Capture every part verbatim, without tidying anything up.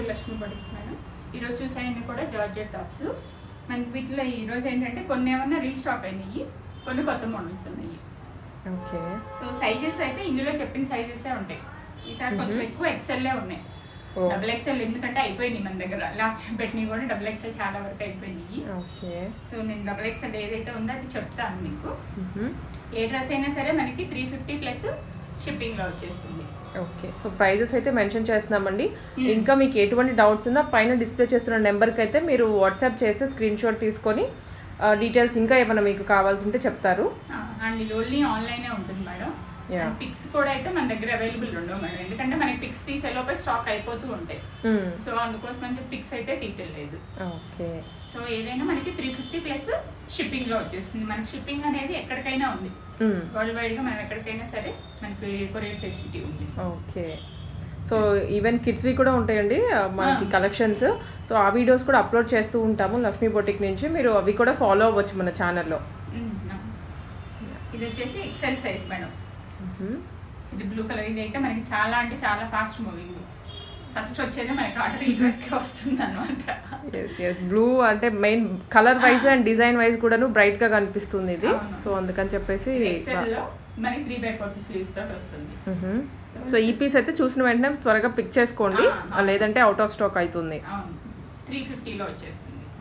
Lakshmi boutiques madam. ఈరోజు చూసాయన్నీ కూడా georgette tops. మనకి వీటిలో ఈరోజు ఏంటంటే కొన్ని ఏమన్నా రీస్టాక్ అయినాయి, కొన్ని కొత్త మోడల్స్ ఉన్నాయి. ఓకే. సో సైజెస్ అయితే ఇందులో చెప్పిన సైజెసే ఉంటాయి. ఈసారి కొంచెం ఎక్కువ ఎక్సెల్లే ఉన్నాయి. డబుల్ ఎక్సెల్ ఎందుకంటే అయిపోయినాయి మన దగ్గర. లాస్ట్ టైం పెట్టినవి కూడా డబుల్ ఎక్సెల్ చాలా వరకు అయిపోయినాయి. ఓకే. సో నేను డబుల్ ఎక్సెల్ ఏదైతే ఉందో అది చెప్తాను మీకు. ఏ డ్రెస్ అయినా సరే మనకి త్రీ ఫిఫ్టీ ప్లస్ షిప్పింగ్లో వచ్చేస్తుంది. ఓకే. సో ప్రైజెస్ అయితే మెన్షన్ చేస్తున్నామండి. ఇంకా మీకు ఎటువంటి డౌట్స్ ఉన్నా పైన డిస్ప్లే చేస్తున్న నెంబర్కి అయితే మీరు వాట్సాప్ చేస్తే స్క్రీన్ షాట్ తీసుకొని డీటెయిల్స్ ఇంకా ఏమైనా మీకు కావాల్సి ఉంటే చెప్తారు. అండ్ ఇది ఓన్లీ ఆన్లైనే ఉంటుంది మేడం. పిక్స్ కూడా అయితే మన దగ్గర అవైలబుల్ ఉండవు మేడం, ఎందుకంటే మనకి పిక్స్ తీసేలోపే స్టాక్ అయిపోతూ ఉంటాయి. సో అందుకోసం అని పిక్స్ అయితే తీయలేదు. ఓకే. సో ఏదైనా మనకి త్రీ ఫిఫ్టీ ప్లస్ షిప్పింగ్ లో వచ్చేస్తుంది. మనకి షిప్పింగ్ అనేది ఎక్కడికైనా ఉంది, వరల్డ్ వైడ్ గా మనం ఎక్కడికైనా సరే మనకి కొరియర్ ఫెసిలిటీ ఉంది. ఓకే. సో ఈవెన్ కిడ్స్వి కూడా ఉంటాయండి మనకి కలెక్షన్స్. సో ఆ వీడియోస్ కూడా అప్లోడ్ చేస్తూ ఉంటాము లక్ష్మీ బొటిక్ నుంచి, మీరు అవి కూడా ఫాలో అవ్వచ్చు మన ఛానల్లో. ఇది వచ్చేసి ఎక్సెల్ సైజ్ మేడం. ఇది బ్లూ కలర్. ఇది అయితే మనకి చాలా అంటే చాలా ఫాస్ట్ మూవింగ్. ఫస్ట్ వచ్చేది మనకి ఆర్డర్ ఈ డ్రెస్ కి వస్తుంది అనమాట. ఎస్ ఎస్ బ్లూ అంటే main colour wise and design wise కూడాను బ్రైట్ గా కనిపిస్తుంది ఇది. సో అందుకని చెప్పేసి మనకి త్రీ బై ఫోర్త్ స్లీవ్స్ తోటి వస్తుంది. సో ఈ పీస్ అయితే చూసిన వెంటనే త్వరగా పిక్ చేసుకోండి, లేదంటే అవుట్ ఆఫ్ స్టాక్ అవుతుంది. త్రీ ఫిఫ్టీలో వచ్చేస్తుంది.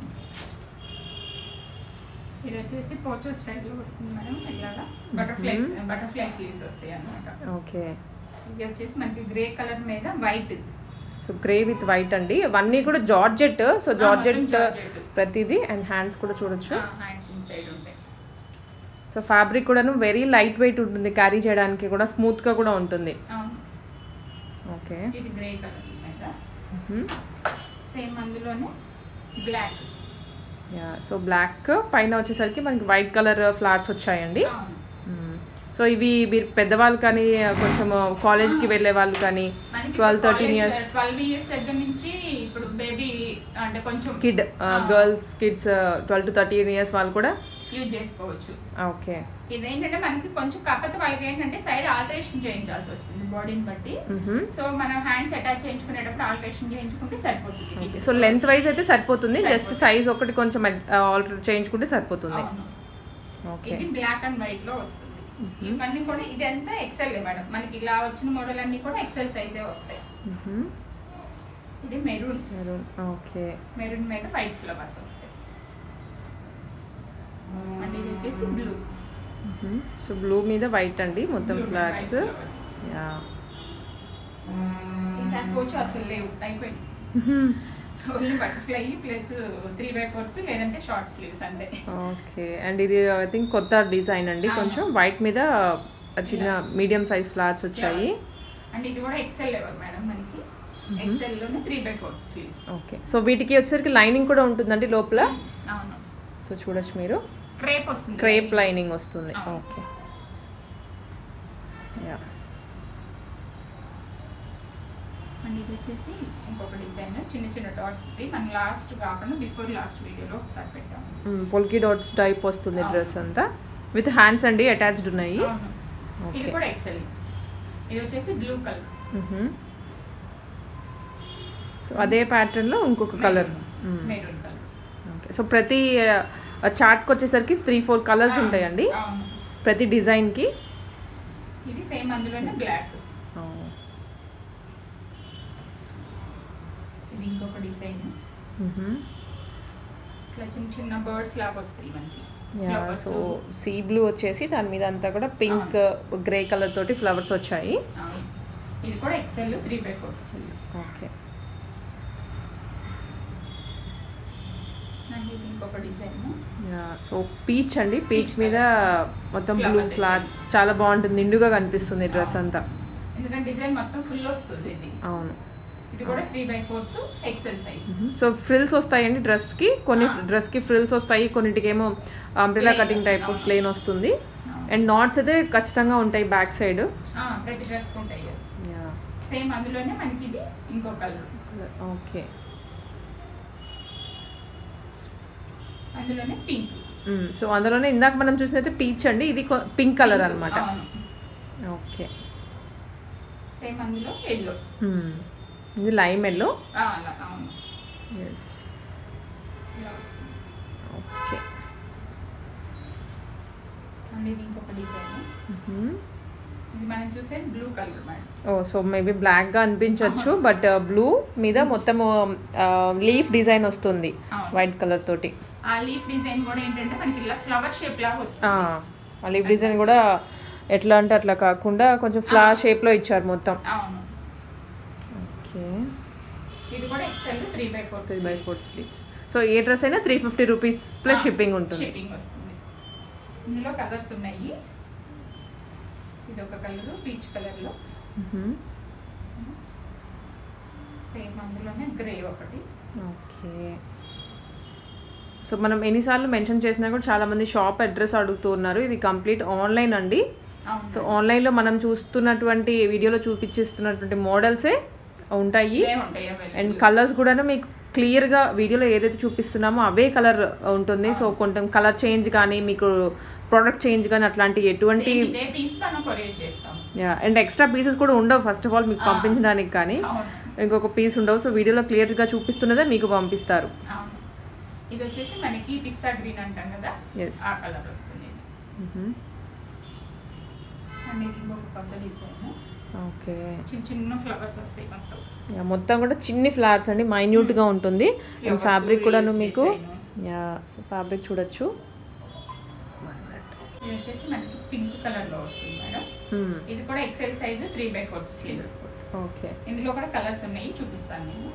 ఇది వచ్చేసి పోచో స్టైల్లో వస్తుంది మేడం. ఇలాగా బటర్ఫ్లై బటర్ఫ్లై స్లీవ్స్ వస్తాయి అన్నమాట. ఓకే. ఇది వచ్చేసి మనకి గ్రే కలర్ మీద white. So grey with white అండి. అవన్నీ కూడా జార్జెట్. సో జార్జెట్ ప్రతిదీ. అండ్ హ్యాండ్స్ కూడా చూడొచ్చు. హ్యాండ్స్ ఇన్సైడ్ ఉంటాయి. సో ఫ్యాబ్రిక్ కూడాను వెరీ లైట్ వెయిట్ ఉంటుంది, క్యారీ చేయడానికి కూడా స్మూత్ గా కూడా ఉంటుంది. ఓకే. ఇది గ్రే కలర్ మీద సేమ్ అందులోనే బ్లాక్. యా. సో బ్లాక్ పైన వచ్చేసరికి మనకి వైట్ కలర్ ఫ్లవర్స్ వచ్చాయండి. సో ఇవి మీరు పెద్దవాళ్ళు కానీ కొంచెం కాలేజ్కి వెళ్ళే వాళ్ళు కానీ twelve thirteen years twelve years దగ్గర నుంచి ఇప్పుడు బేబీ అంటే కొంచెం kid girls kids twelve to thirteen years వాళ్ళు కూడా యూజ్ చేసుకోవచ్చు. ఓకే. ఇదేంటంటే మనకి కొంచెం కాకపోతే వాళ్ళకి ఏంటంటే సైడ్ ఆల్టరేషన్ చేయించాల్సి వస్తుంది బాడీని బట్టి. సో మనం హ్యాండ్స్ అటాచ్ చేయించుకునేటప్పుడు ఆల్టరేషన్ చేయించుకుంటే సరిపోతుంది. సో లెంత్ వైజ్ అయితే సరిపోతుంది, జస్ట్ సైజ్ ఒకటి కొంచెం ఆల్టర్ చేయించుకుంటే సరిపోతుంది. ఓకే. ఇది బ్లాక్ అండ్ వైట్ లో వస్తుంది. ఇవన్నీ కూడా ఇదంతా ఎక్సెల్ మేడం. మనకి ఇలా వచ్చిన మోడల్ అన్ని కూడా ఎక్సెల్ సైజే వస్తాయి. ఇది మెరూన్. మెరూన్. ఓకే. మెరూన్ మీద వైట్ ఫ్లవర్స్ వస్తాయి. అండ్ ఇది వచ్చేసి బ్లూ. సో బ్లూ మీద వైట్ అండి మొత్తం ఫ్లవర్స్. యా. ఈసారి పోచు అసలు లేవు, అయిపోయింది. Only butterfly plus three by fourth లేదంటే షార్ట్ స్లీవ్స్ అంతే. ఓకే. అండ్ ఇది ఐ థింక్ కొత్త డిజైన్ అండి, కొంచెం వైట్ మీద చిన్న మీడియం సైజ్ ఫ్లవర్స్ వచ్చాయి. అండ్ ఇది కూడా ఎక్సెల్ లెవెల్ మేడం మనకి. ఎక్సెల్ లోనే three by fourth sleeves. Okay. So వీటికి వచ్చేసరికి లైనింగ్ కూడా ఉంటుందండి లోపల. అవును. సో చూడొచ్చు మీరు, క్రేప్ వస్తుంది, క్రేప్ లైనింగ్ వస్తుంది. ఓకే. యా. అండ్ ఇది వచ్చేసి ఇంకొక డిజైన్ చిన్న చిన్న డాట్స్. మనం లాస్ట్ కాకుండా బిఫోర్ లాస్ట్ వీడియోలో ఒకసారి పెట్టాము. పొల్కి డాట్స్ టైప్ వస్తుంది డ్రెస్ అంతా, విత్ హ్యాండ్స్ అండి అటాచ్డ్ ఉన్నాయి. ఇది కూడా ఎక్సెల్. ఇది వచ్చేసి బ్లూ కలర్. అదే ప్యాటర్న్ లో ఇంకొక colour maroon colour. Okay. So ప్రతి చార్ట్కి వచ్చేసరికి త్రీ ఫోర్ కలర్స్ ఉంటాయండి ప్రతి డిజైన్ కి. ఇది సేమ్ అందులోనే బ్లాక్. ఇది ఇంకొక డిజైన్. ఇట్లా చిన్న చిన్న బర్డ్స్ లాగా వస్తాయి మనకి. సో సీ బ్లూ వచ్చేసి దాని మీద అంతా కూడా పింక్ గ్రే కలర్ తోటి ఫ్లవర్స్ వచ్చాయి. ఇది కూడా XL three by four sleeves. Okay. ఇంకొక డిజైన్. సో పీచ్ అండి, పీచ్ మీద మొత్తం బ్లూ ఫ్లవర్స్ చాలా బాగుంటుంది, నిండుగా కనిపిస్తుంది డ్రెస్ అంతా. ఎందుకంటే డిజైన్ మొత్తం ఫుల్ వస్తుంది ఇది. అవును. ఇది కూడా three by fourth XL size. So frills వస్తాయండి డ్రెస్ కి, కొన్ని డ్రెస్ కి ఫ్రిల్స్ వస్తాయి, కొన్నిటికేమో అంబ్రెలా కటింగ్ టైప్ ప్లేన్ వస్తుంది. అండ్ నాట్స్ అయితే ఖచ్చితంగా ఉంటాయి బ్యాక్ సైడ్. ప్రతి డ్రెస్ కి ఉంటాయి. సేమ్ అందులోనే మనకి ఇది ఇంకో కలర్. ఓకే. అందులోనే పింక్. సో అందులోనే ఇందాక మనం చూసినైతే పీచ్ అండి, ఇది పింక్ కలర్ అన్నమాట. ఓకే. సేమ్ అందులో yellow. ఇది లైమ్ ఎల్లో. అవును. ఎస్. ఇలా వస్తుంది. ఓకే. అండ్ ఇది ఇంకొక డిజైన్. ఇది మనం చూసే బ్లూ కలర్ మేడం. ఓ సో మేబీ బ్లాక్గా అనిపించవచ్చు, బట్ బ్లూ మీద మొత్తం లీఫ్ డిజైన్ వస్తుంది వైట్ కలర్ తోటి. ఆ లీఫ్ డిజైన్ కూడా ఏంటంటే మనకి ఇలా ఫ్లవర్ షేప్ లాగా వస్తుంది. ఆ లీఫ్ డిజైన్ కూడా ఎట్లా అంటే అట్లా కాకుండా కొంచెం ఫ్లవర్ షేప్లో ఇచ్చారు మొత్తం. అవును. ఓకే. ఇది కూడా XL three by four three by four sleeves. So ఏ డ్రెస్ అయినా three fifty rupees plus shipping ఉంటుంది. షిప్పింగ్ వస్తుంది. ఇందులో కలర్స్ ఉన్నాయి. ఇది ఒక కలర్ పీచ్ కలర్లో, సేమ్ అందులోనే గ్రే ఒకటి. ఓకే. సో మనం ఎన్నిసార్లు మెన్షన్ చేసినా కూడా చాలామంది షాప్ అడ్రస్ అడుగుతూ ఉన్నారు. ఇది కంప్లీట్ ఆన్లైన్ అండి. సో ఆన్లైన్లో మనం చూస్తున్నటువంటి వీడియోలో చూపించిస్తున్నటువంటి మోడల్సే ఉంటాయి. అండ్ కలర్స్ కూడా మీకు క్లియర్గా వీడియోలో ఏదైతే చూపిస్తున్నామో అవే కలర్ ఉంటుంది. సో కొంచెం కలర్ చేంజ్ కానీ మీకు ప్రోడక్ట్ చేంజ్ కానీ అట్లాంటి ఎటువంటి అండ్ ఎక్స్ట్రా పీసెస్ కూడా ఉండవు ఫస్ట్ ఆఫ్ ఆల్ మీకు పంపించడానికి, కానీ ఇంకొక పీస్ ఉండవు. సో వీడియోలో క్లియర్గా చూపిస్తున్నదే మీకు పంపిస్తారు. ఇది వచ్చేసి మనకి పిస్తా గ్రీన్ అంటాం కదా, ఆ కలర్ వస్తుంది. అండ్ ఇది ఇంకొక కొత్త డిజైన్. ఓకే. చిన్న చిన్న ఫ్లవర్స్ వస్తాయి మొత్తం. మొత్తం కూడా చిన్ని ఫ్లవర్స్ అండి, మైన్యూట్గా ఉంటుంది. అండ్ ఫ్యాబ్రిక్ కూడాను మీకు యా సో ఫ్యాబ్రిక్ చూడొచ్చు. ఇది వచ్చేసి మనకి పింక్ కలర్ లో వస్తుంది మేడం. ఇది కూడా XL size three by fourth sleeves. Okay. ఇందులో కూడా కలర్స్ ఉన్నాయి, చూపిస్తాను నేను.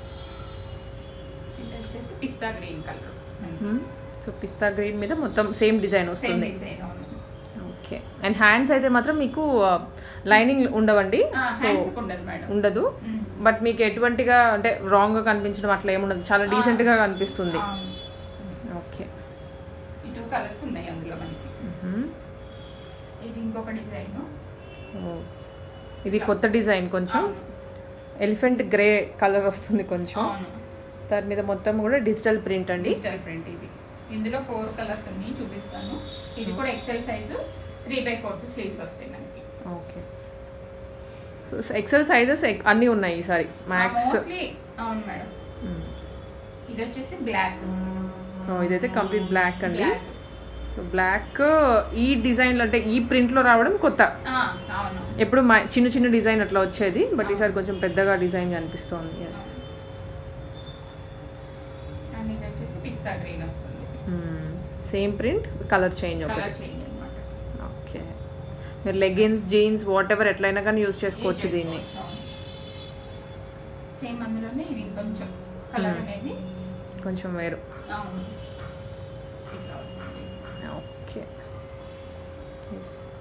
ఇది వచ్చేసి పిస్తా గ్రీన్ కలర్. సో పిస్తా గ్రీన్ మీద మొత్తం సేమ్ డిజైన్ వస్తుంది. ఓకే. అండ్ హ్యాండ్స్ అయితే మాత్రం మీకు లైనింగ్ ఉండవండి, ఉండదు. బట్ మీకు ఎటువంటిగా అంటే రాంగ్ గా కనిపించడం అట్లా ఏముండదు, చాలా డీసెంట్ గా కనిపిస్తుంది. ఓకే. ఈ టూ కలర్స్ ఉన్నాయి అందులో మనకి. ఇది ఇంకొక డిజైన్. ఇది కొత్త డిజైన్, కొంచెం ఎలిఫెంట్ గ్రే కలర్ వస్తుంది కొంచెం. దాని మీద మొత్తం కూడా డిజిటల్ ప్రింట్ అండి. Digital print. ఇది ఇందులో ఫోర్ కలర్స్ ఉన్నాయి, చూపిస్తాను. ఇది కూడా XL size three by fourth sleeves వస్తాయి మనకి. ఓకే. సో ఎక్సెల్ సైజెస్ అన్నీ ఉన్నాయి ఈసారి మ్యాక్స్. అవును మేడం. ఇది వచ్చేసి బ్లాక్. ఇదైతే కంప్లీట్ బ్లాక్ అండి. సో బ్లాక్ ఈ డిజైన్లో అంటే ఈ ప్రింట్లో రావడం కొత్త. ఎప్పుడు చిన్న చిన్న డిజైన్ అట్లా వచ్చేది, బట్ ఈసారి కొంచెం పెద్దగా డిజైన్ కనిపిస్తోంది. ఎస్. అండ్ ఇది వచ్చేసి పిస్తా గ్రీన్ వస్తుంది. Same print, colour change. Colour change అన్నమాట. ఓకే. మీరు లెగిన్స్, జీన్స్ వాట్ ఎవర్ ఎట్లయినా కానీ యూజ్ చేసుకోవచ్చు దీన్ని. సేమ్ అందులోనే ఇది కొంచెం కలర్ అనేది కొంచెం వేరు. అవును. ఇట్లా వస్తుంది. ఓకే. ఎస్.